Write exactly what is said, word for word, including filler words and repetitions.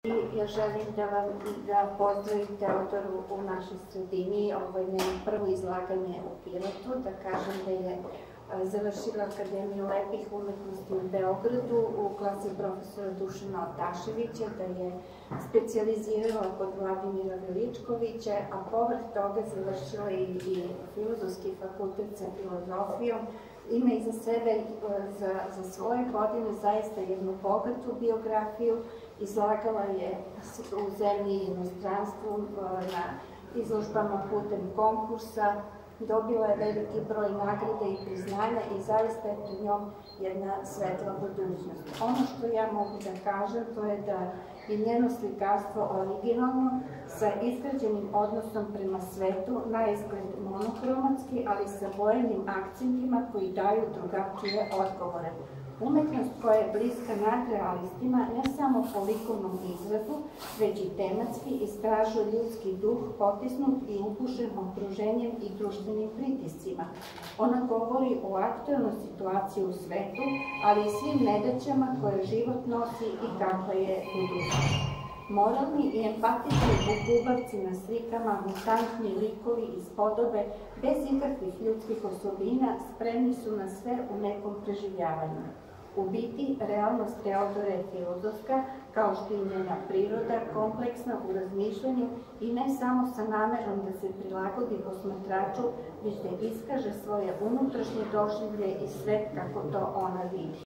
I ja želim da vam da pozdravim Teodoru u našoj sredini. Ovo je njeno prvo izlaganje u Pirotu. Da kažem da je završila Akademiju lepih umetnosti u Beogradu u klasi profesora Dušana Otaševića, da je specijalizirala kod Vladimira Veličkovića, a povrh toga završila i, i Filozofski fakultet sa filozofijom. Ima iza sebe za, za svoje godine zaista jednu bogatu biografiju. Izlagala je u zemlji i inostranstvu na izložbama putem konkursa, dobila je veliki broj nagrada i priznanja i zaista je pred njom jedna svetla budućnost. Ono što ja mogu da kažem, to je da je njeno slikarstvo originalno, sa izgrađenim odnosom prema svetu, na izgled monokromatski, ali sa bojenim akcentima koji daju drugačije odgovore. Umetnost koja je bliska nadrealistima ne samo po likovnom izrazu, već i tematski istražuje ljudski duh potisnut i upušen okruženjem i društvenim pritiscima. Ona govori o aktuelnoj situaciji u svetu, ali i svim nedaćama koje život nosi i kakva je budućnost. Moralni i empatični bukubavci na slikama, mutantni likovi iz podobe, bez ikakvih ljudskih osobina, spremni su na sve u nekom preživljavanju. U biti, realnost Teodore je filozofska, kao što je njena priroda, kompleksna u razmišljanju i ne samo sa namerom da se prilagodi posmatraču, već da iskaže svoje unutrašnje doživlje i svet kako to ona vidi.